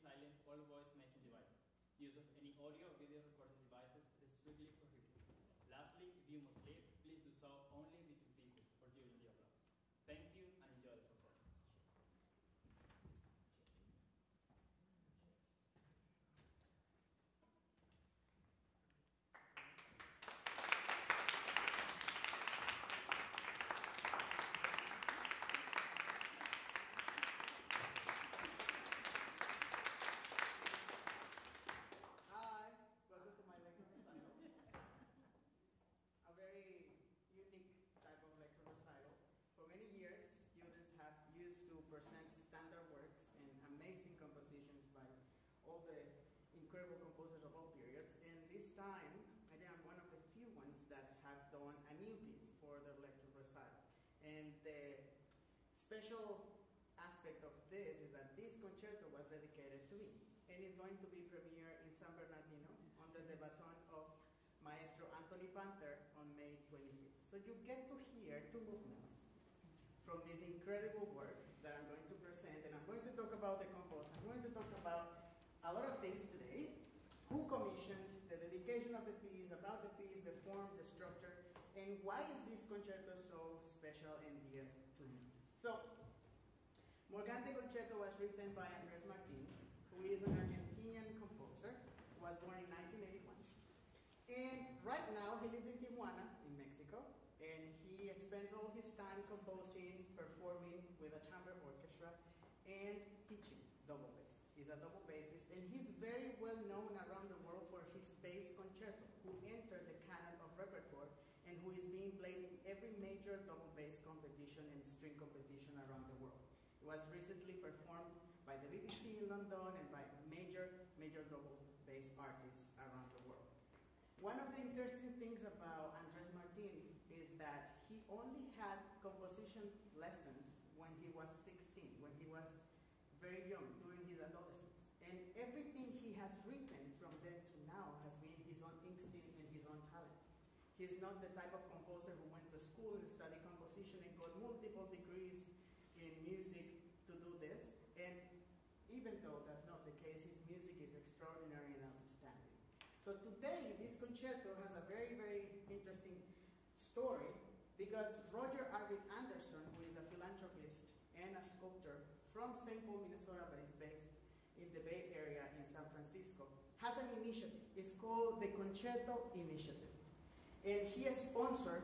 silence all voice making devices. Use of any audio or video recording devices is strictly prohibited. Lastly, if you must leave, please do so only between pieces or during the applause. Thank you and enjoy the performance. Present standard works and amazing compositions by all the incredible composers of all periods. And this time, I think I'm one of the few ones that have done a new piece for the lecture recital. And the special aspect of this is that this concerto was dedicated to me and is going to be premiered in San Bernardino under the baton of Maestro Anthony Panther on May 25th. So you get to hear two movements from this incredible work that I'm going to present, and I'm going to talk about the composer. I'm going to talk about a lot of things today. Who commissioned, the dedication of the piece, about the piece, the form, the structure, and why is this concerto so special and dear to me. So, Morgante Concerto was written by Andres Martin, who is an Argentinian composer, who was born in 1981. And right now, he lives in Tijuana, in Mexico, and he spends all his time composing, performing with a chamber orchestra, and teaching double bass. He's a double bassist, and he's very well known around the world for his bass concerto, who entered the canon of repertoire, and who is being played in every major double bass competition and string competition around the world. It was recently performed by the BBC in London and by major double bass artists around the world. One of the interesting things about Andres Martin is that he only had composition lessons when he was 16, when he was very young, during his adolescence. And everything he has written from then to now has been his own instinct and his own talent. He's not the type of composer who went to school and studied composition and got multiple degrees in music to do this. And even though that's not the case, his music is extraordinary and outstanding. So today, this concerto has a very, very interesting story because Roger Arvid Anderson, who is a philanthropist and a sculptor from St. Paul, Minnesota, but is based in the Bay Area in San Francisco, has an initiative. It's called the Concerto Initiative. And he has sponsored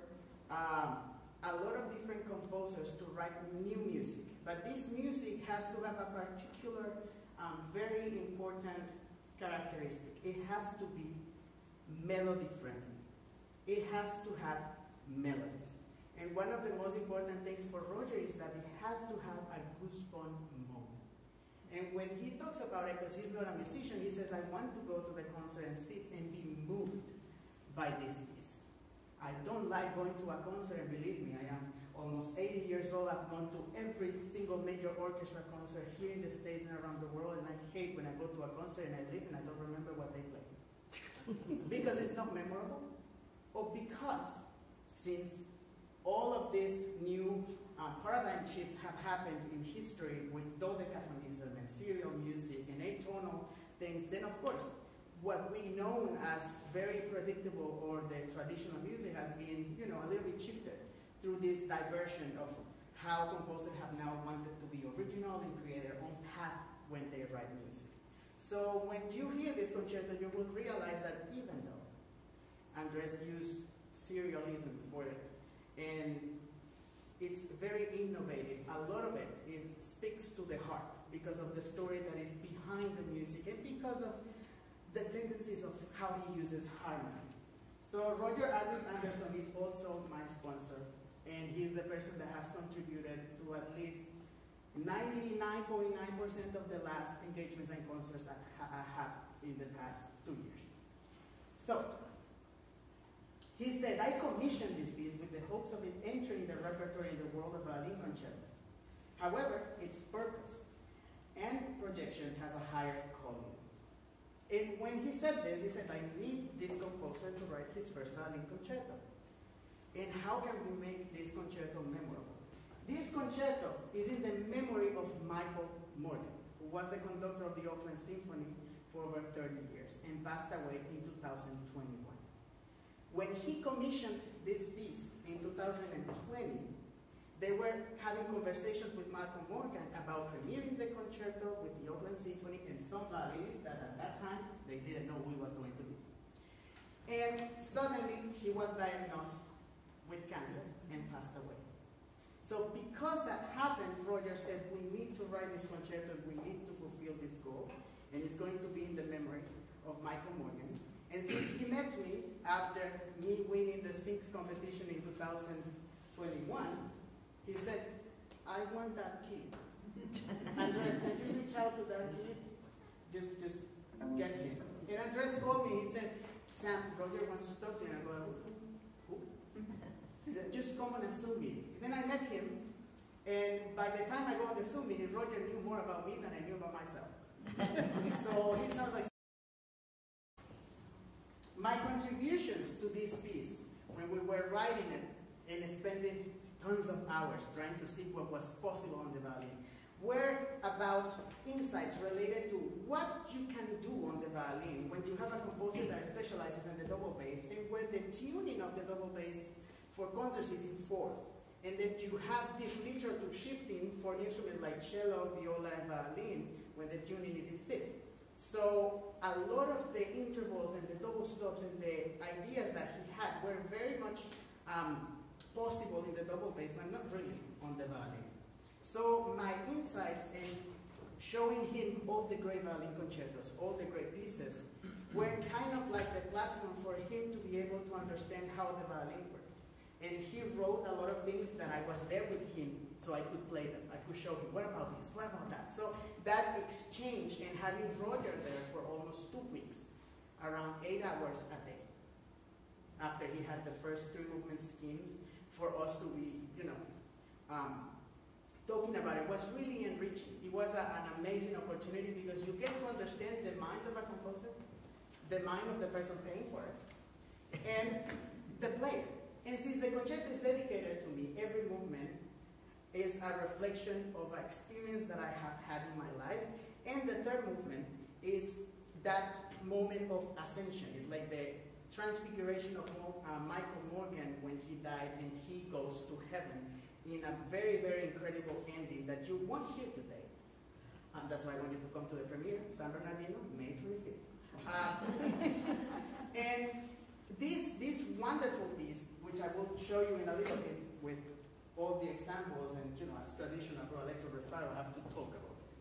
a lot of different composers to write new music. But this music has to have a particular, very important characteristic. It has to be melody friendly. It has to have melodies. And one of the most important things for Roger is that it has to have a goosebump moment. And when he talks about it, because he's not a musician, he says, I want to go to the concert and sit and be moved by this piece. I don't like going to a concert, and believe me, I am almost 80 years old. I've gone to every single major orchestra concert here in the States and around the world, and I hate when I go to a concert and I leave and I don't remember what they played. Because it's not memorable, or because since all of these new paradigm shifts have happened in history with dodecaphonism and serial music and atonal things, then of course, what we know as very predictable or the traditional music has been, you know, a little bit shifted through this diversion of how composers have now wanted to be original and create their own path when they write music. So when you hear this concerto, you will realize that even though Andres used serialism for it, and it's very innovative, a lot of it speaks to the heart because of the story that is behind the music and because of the tendencies of how he uses harmony. So Roger Arvid Anderson is also my sponsor, and he's the person that has contributed to at least 99.9% of the last engagements and concerts I have in the past 2 years. So, he said, I commissioned this piece with the hopes of it entering the repertoire in the world of violin concertos. However, its purpose and projection has a higher calling. And when he said this, he said, I need this composer to write his first violin concerto. And how can we make this concerto memorable? This concerto is in the memory of Michael Morgan, who was the conductor of the Oakland Symphony for over 30 years and passed away in 2021. When he commissioned this piece in 2020, they were having conversations with Malcolm Morgan about premiering the concerto with the Oakland Symphony and some violinists that at that time they didn't know who he was going to be. And suddenly he was diagnosed with cancer and passed away. So because that happened, Roger said, we need to write this concerto, we need to fulfill this goal, and it's going to be in the memory of Michael Morgan. And since he met me after me winning the Sphinx competition in 2021, he said, I want that kid. Andres, can you reach out to that kid? Just get him. And Andres called me, he said, Sam, Roger wants to talk to you. And I go, who? Just come on a Zoom meeting. And then I met him, and by the time I go on the Zoom meeting, Roger knew more about me than I knew about myself. So he sounds like my contributions to this piece, when we were writing it and spending tons of hours trying to see what was possible on the violin, were about insights related to what you can do on the violin when you have a composer that specializes in the double bass and where the tuning of the double bass for concerts is in fourth, and then you have this literature shifting for instruments like cello, viola, and violin when the tuning is in fifth. So a lot of the intervals and the double stops and the ideas that he had were very much possible in the double bass, but not really on the violin. So my insights in showing him all the great violin concertos, all the great pieces, were kind of like the platform for him to be able to understand how the violin worked. And he wrote a lot of things that I was there with him, so I could play them. I could show him, what about this, what about that? So that exchange and having Roger there for almost 2 weeks, around 8 hours a day, after he had the first 3 movement schemes, for us to be, talking about it was really enriching. It was an amazing opportunity because you get to understand the mind of a composer, the mind of the person paying for it, and the player. And since the concerto is dedicated to me, every movement is a reflection of an experience that I have had in my life. And the third movement is that moment of ascension. It's like the transfiguration of Michael Morgan when he died and he goes to heaven in a very, very incredible ending that you won't hear today. That's why I want you to come to the premiere, San Bernardino, May 25th. And this wonderful piece, which I will show you in a little bit with all the examples, and as traditional for electro recital, I have to talk about this,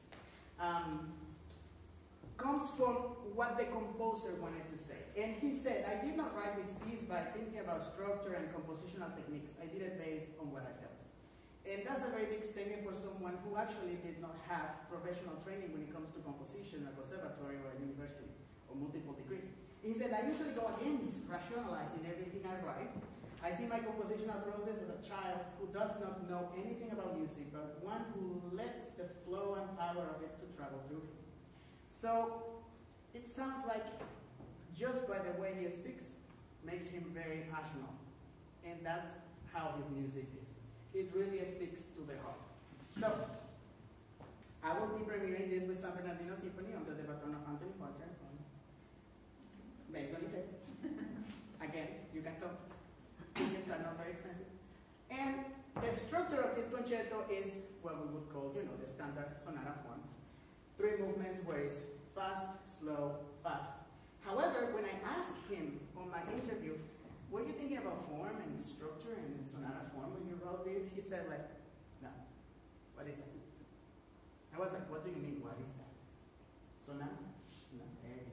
comes from what the composer wanted to say. And he said, I did not write this piece by thinking about structure and compositional techniques. I did it based on what I felt. And that's a very big statement for someone who actually did not have professional training when it comes to composition, a conservatory or a university, or multiple degrees. He said, I usually go against rationalizing everything I write. I see my compositional process as a child who does not know anything about music, but one who lets the flow and power of it to travel through him. So it sounds like just by the way he speaks makes him very passionate. And that's how his music is. It really speaks to the heart. So I will be premiering this with San Bernardino Symphony under the baton of Anthony Parker on May 25th. Again, you can come. Tickets are not very expensive. And the structure of this concerto is what we would call, the standard sonata form. 3 movements where it's fast, slow, fast. However, when I asked him on my interview, were you thinking about form and structure and sonata form when you wrote this? He said, no. What is that? I was like, what do you mean, what is that? Sonata? No,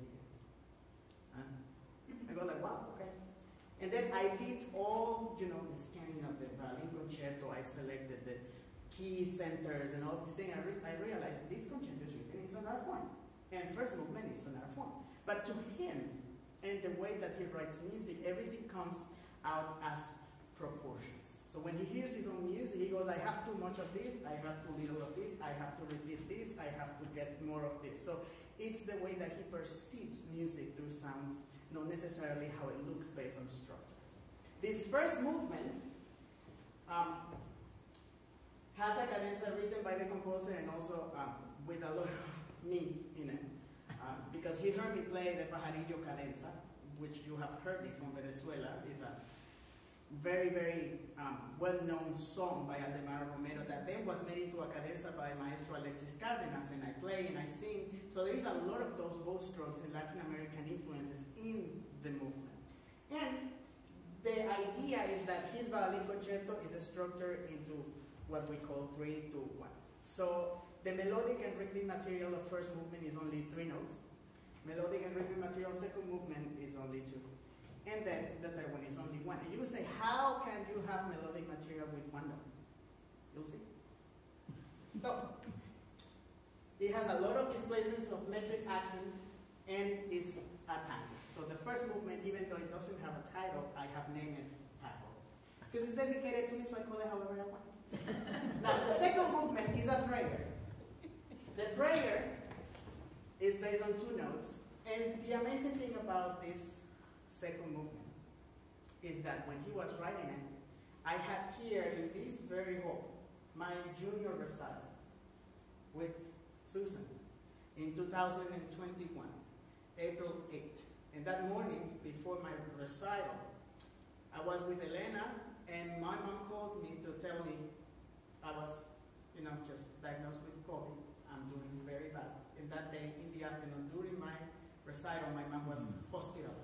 I go like, wow, okay. And then I did all, the scanning of the violin concerto. I selected the key centers and all of these things. I realized this concerto is written in sonata form. And first movement is sonata form. But to him, and the way that he writes music, everything comes out as proportions. So when he hears his own music, he goes, I have too much of this, I have too little of this, I have to repeat this, I have to get more of this. So it's the way that he perceives music through sounds, not necessarily how it looks based on structure. This first movement has a cadenza written by the composer and also with a lot of me in it. Because he heard me play the Pajarillo Cadenza, which you have heard it from Venezuela. It's a very, very well-known song by Aldemaro Romero that then was made into a cadenza by Maestro Alexis Cardenas, and I play and I sing. So there is a lot of those bow strokes and Latin American influences in the movement. And the idea is that his violin concerto is structured into what we call 3-2-1. So the melodic and rhythmic material of first movement is only 3 notes. Melodic and rhythmic material of second movement is only 2. And then the third one is only 1. And you will say, how can you have melodic material with 1 note? You'll see. So, it has a lot of displacements of metric accents and is a tango. So the first movement, even though it doesn't have a title, I have named it tango. Because it's dedicated to me, so I call it however I want. Now, the second movement is a prayer. The prayer is based on 2 notes. And the amazing thing about this second movement is that when he was writing it, I had here in this very hall my junior recital with Susan in 2021, April 8th. And that morning, before my recital, I was with Elena, and my mom called me to tell me I was, just diagnosed with COVID. I'm doing very bad. And that day, in the afternoon, during my recital, my mom was hospitalized.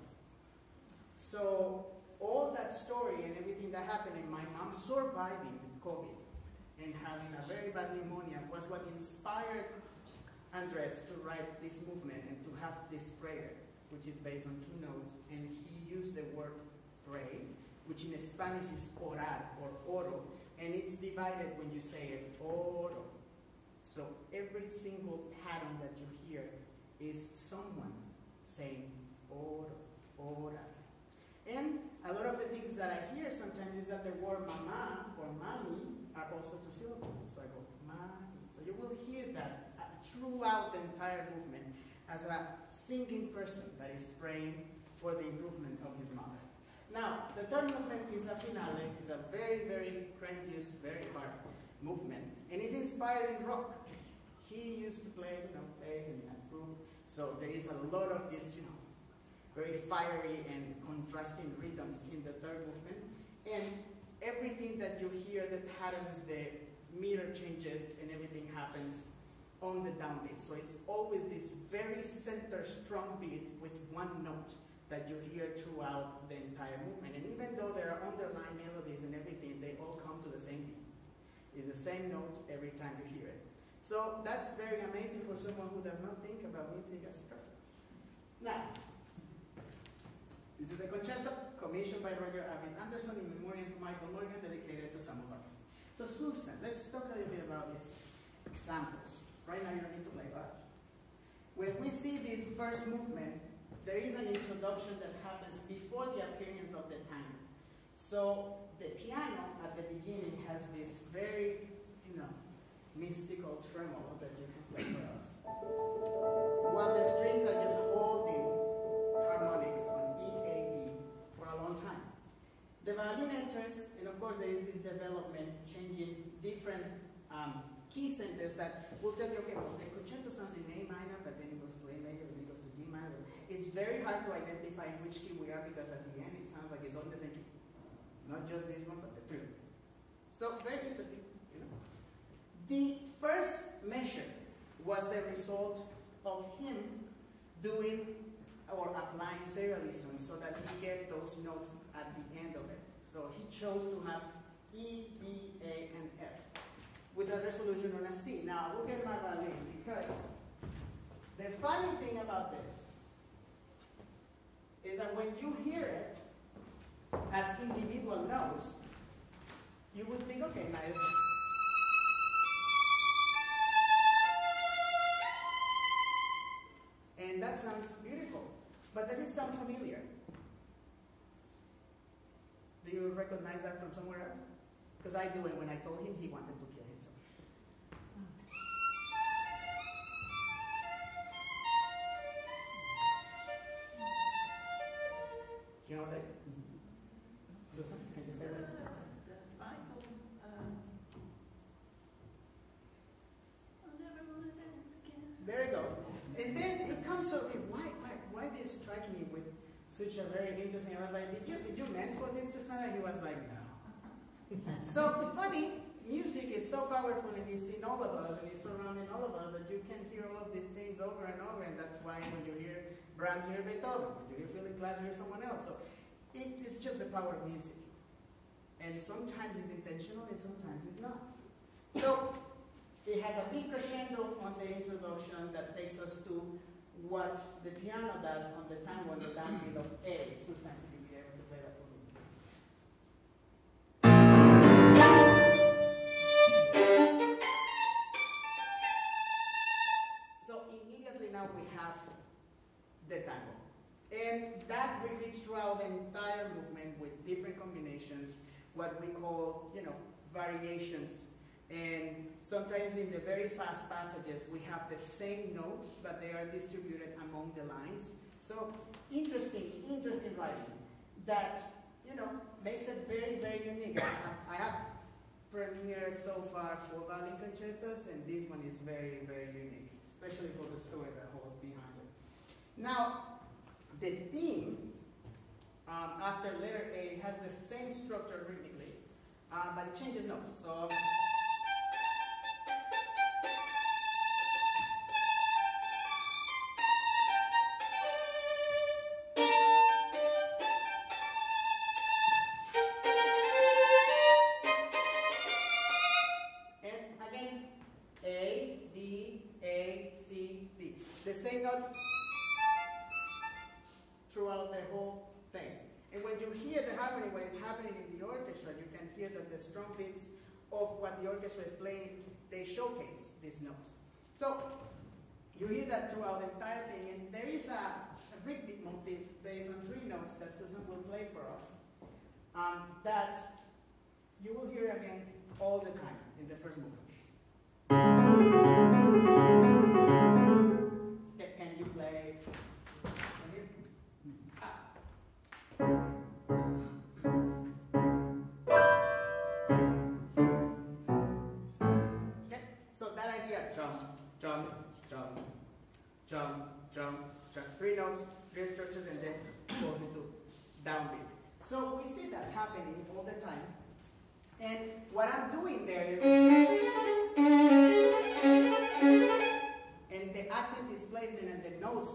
So all that story and everything that happened, and my mom surviving COVID and having a very bad pneumonia was what inspired Andres to write this movement and to have this prayer, which is based on 2 notes. And he used the word pray, which in Spanish is orar or oro, and it's divided when you say it, oro. So every single pattern that you hear is someone saying oro, ora. And a lot of the things that I hear sometimes is that the word mama or mami are also 2 syllables. So I go, mami. So you will hear that throughout the entire movement as a singing person that is praying for the improvement of his mother. Now, the third movement is a finale. It's a very, very grandiose, very hard movement. And it's inspired in rock. He used to play, bass and group. So there is a lot of this, very fiery and contrasting rhythms in the third movement. And everything that you hear, the patterns, the meter changes, and everything happens on the downbeat. So it's always this very center strong beat with 1 note that you hear throughout the entire movement. And even though there are underlying melodies and everything, they all come to the same beat. It's the same note every time you hear it. So that's very amazing for someone who does not think about music as structure. Now, this is the concerto commissioned by Roger Arvid Anderson in memoriam to Michael Morgan, dedicated to Samuel Vargas. So Susan, let's talk a little bit about these examples. Right now you don't need to play bars. When we see this first movement, there is an introduction that happens before the appearance of the tango. So the piano at the beginning has this very, mystical tremolo that you can play for us. While the strings are just holding harmonics on E, A, D for a long time. The violin enters, and of course there is this development changing different key centers that will tell you, okay, well, the concerto sounds in A minor, but then it goes to A major, then it goes to D minor. It's very hard to identify in which key we are because at the end it sounds like it's all in the same key. Not just this one, but the 3. So very interesting, The first measure was the result of him doing or applying serialism so that he get those notes at the end of it. So he chose to have E, D, A, and F with a resolution on a C. Now, look at my violin, because the funny thing about this is that when you hear it as individual notes, you would think, okay, now and that sounds beautiful, but does it sound familiar? Do you recognize that from somewhere else? Because I do, and when I told him, he wanted to kill himself. You know what that is? Susan, can you say that? Michael, I never want to dance such a very interesting. I was like, did you meant for this to sound? He was like, no. So funny, music is so powerful and it's in all of us and it's surrounding all of us that you can hear all of these things over and over, and that's why when you hear Brahms, you hear Beethoven. When you hear Philip Glass, you hear someone else. So it's just the power of music. And sometimes it's intentional and sometimes it's not. So it has a big crescendo on the introduction that takes us to what the piano does on the tango on the downbeat of A. Susan, could you be able to play that for me? So immediately now we have the tango. And that repeats throughout the entire movement with different combinations, what we call, variations. And sometimes in the very fast passages, we have the same notes, but they are distributed among the lines. So interesting writing that, makes it very, very unique. I have premiered so far for violin concertos, and this one is very, very unique, especially for the story that holds behind it. Now, the theme after letter A has the same structure rhythmically, but it changes notes. So. Throughout the whole thing. And when you hear the harmony, what is happening in the orchestra, you can hear that the strong beats of what the orchestra is playing, they showcase these notes. So you hear that throughout the entire thing, and there is a rhythmic motif based on 3 notes that Susan will play for us, that you will hear again all the time in the first movement. Can you play? So that idea, jump, jump, jump, jump, jump, jump, 3 notes, 3 structures, and then goes into downbeat. So we see that happening all the time. And what I'm doing there is, and the accent displacement and the notes,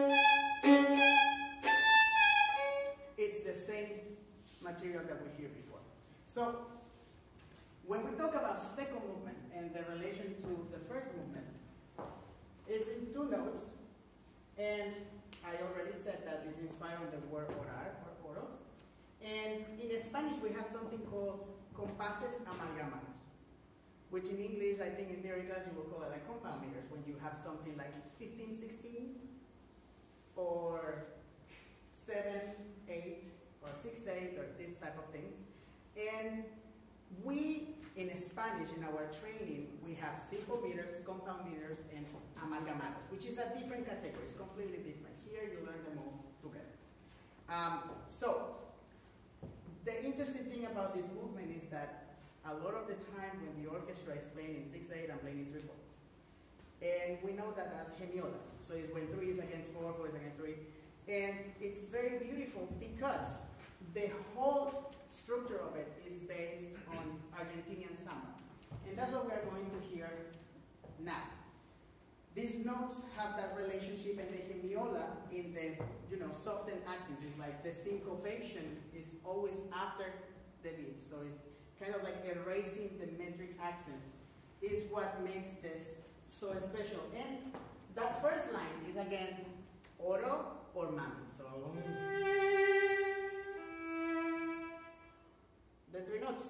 it's the same material that we hear before. So when we talk about second movement and the relation to the first movement, it's in 2 notes, and I already said that it's inspired on the word orar or oro. And in Spanish we have something called compases amalgamados, which in English, I think in theory class you will call it like compound meters, when you have something like 15, 16, or 7, 8, or 6, 8, or this type of things. And we, in Spanish, in our training, we have simple meters, compound meters, and amalgamados, which is a different category. It's completely different. Here you learn them all together. So the interesting thing about this movement is that a lot of the time when the orchestra is playing in 6/8, I'm playing in 3/4. And we know that as hemiolas. So it's when 3 is against 4, 4 is against 3. And it's very beautiful because the whole structure of it is based on Argentinian samba. And that's what we're going to hear now. These notes have that relationship, and the hemiola in the softened accents is like the syncopation is always after the beat. So it's kind of like erasing the metric accent is what makes this so special. And that first line is again oro or mami. So the 3 notes.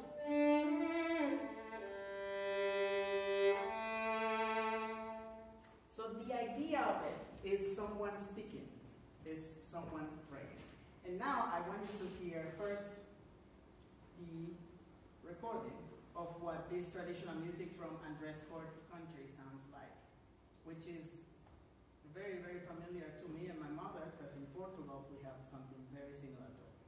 So the idea of it is someone speaking, is someone praying. And now I want you to hear first the recording of what this traditional music from Andres country sounds like, which is very, very familiar to me and my mother, because in Portugal we have something very similar to it.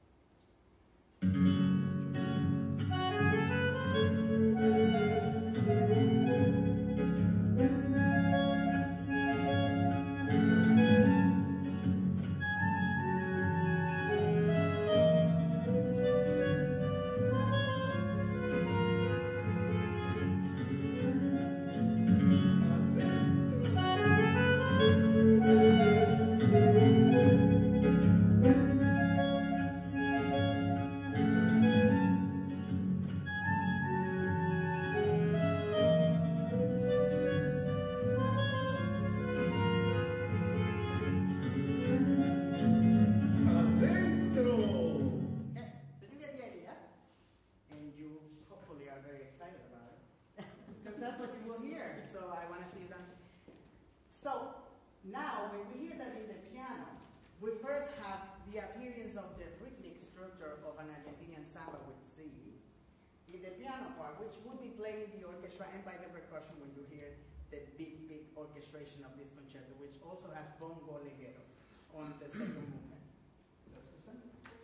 Now, when we hear that in the piano, we first have the appearance of the rhythmic structure of an Argentinian samba with C in the piano part, which would be playing the orchestra and by the percussion when you hear the big, big orchestration of this concerto, which also has bongo leggero on the second movement. So, Susan?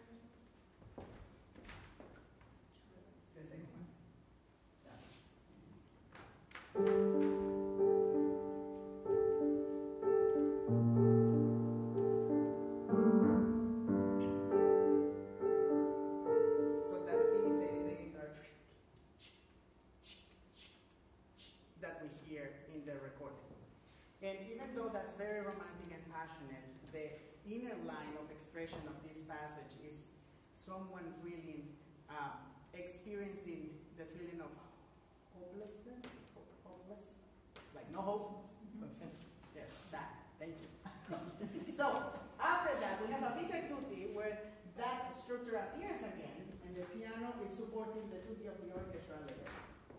The second one. So that's imitating the guitar that we hear in the recording. And even though that's very romantic and passionate, the inner line of expression of this passage is someone really experiencing the feeling of hopelessness, hopeless, like no hope. Yes, that. Thank you. So after that, we have a bigger tutti where that structure appears again, and the piano is supporting the tutti of the orchestra later.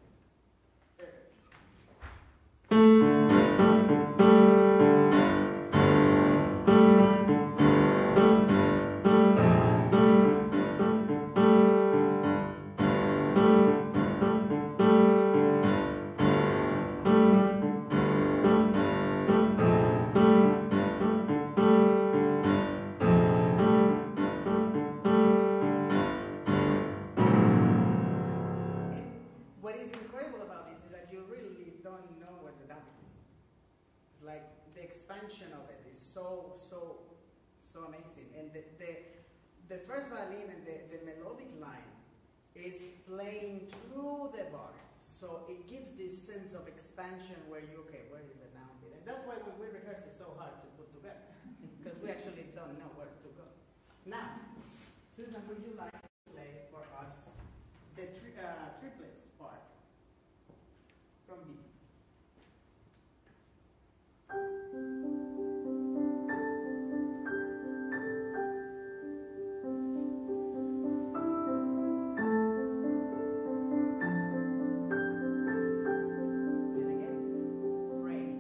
What is incredible about this is that you really don't know what the damping is. It's like the expansion of it is so amazing. And the first violin and the melodic line is playing through the bar. So it gives this sense of expansion where you, okay, where is the downbeat? And that's why when we rehearse it's so hard to put together, because we actually don't know where to go. Now, Susan, would you like to play for us the triplets part from B? And again, rain.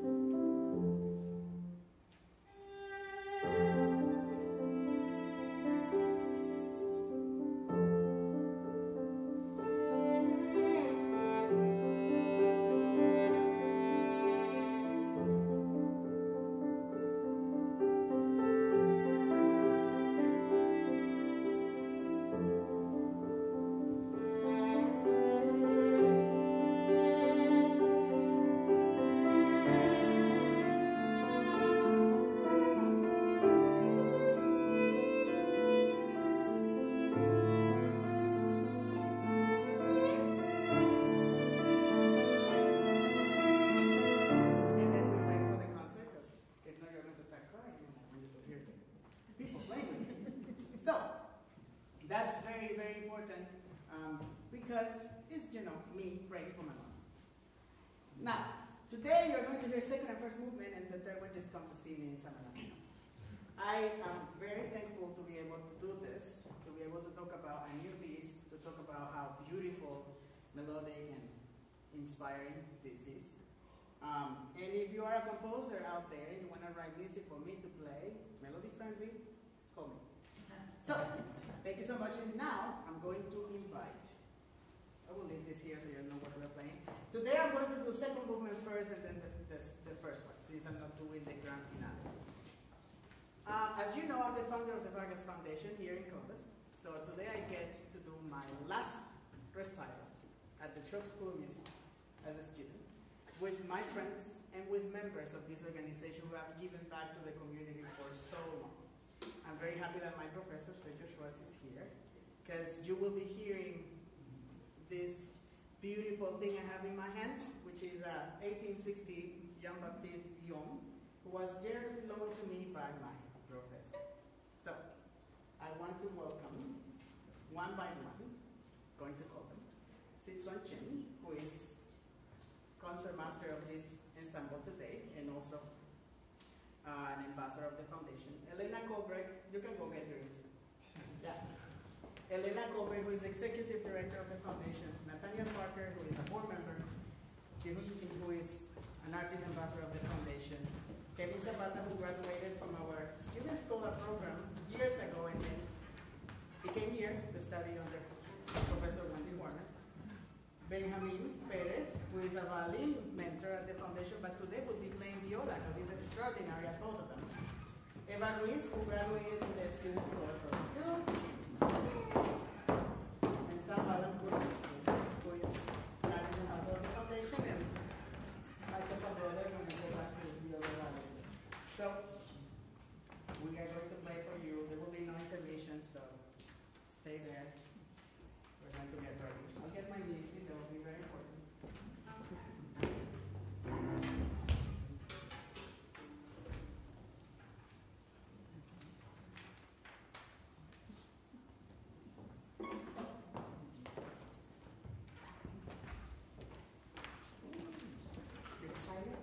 That's very, very important because it's, me praying for my mom. Now, today you're going to hear second and first movement, and the third one just come to see me in San Bernardino. I am very thankful to be able to do this, to be able to talk about a new piece, to talk about how beautiful, melodic, and inspiring this is. And if you are a composer out there and you want to write music for me to play, melody friendly, call me. So, thank you so much. And now I'm going to invite, I will leave this here so you know what we're playing. Today I'm going to do second movement first and then the first one, since I'm not doing the grand finale. As you know, I'm the founder of the Vargas Foundation here in Columbus. So today I get to do my last recital at the Troop School of Music as a student with my friends and with members of this organization who have given back to the community for so long. I'm very happy that my professor, Sergio Schwartz, is here, because you will be hearing this beautiful thing I have in my hands, which is a 1860 Jean-Baptiste Guillaume, who was generously loaned to me by my professor. So, I want to welcome, one by one, going to call them, Sitson Chen, who is concert master of this ensemble today, and also an ambassador of the foundation. Elena Colbrecht, you can go get her instrument. Yeah. Elena Colbrecht, who is executive director of the foundation. Nathaniel Parker, who is a board member. Jim, who is an artist ambassador of the foundation. Kevin Zapata, but today we'll be playing viola because he's extraordinary at both of them. Eva Ruiz, who graduated in the Student Score Program 2, and Sam Alan, who is an artist ambassador of the foundation, and my papa brother when we go back to the viola. So, we are going to play for you. There will be no intermission, so stay there. We're going to get ready. I'll get my music, that will be very important. Recital.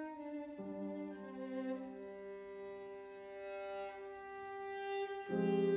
Thank you.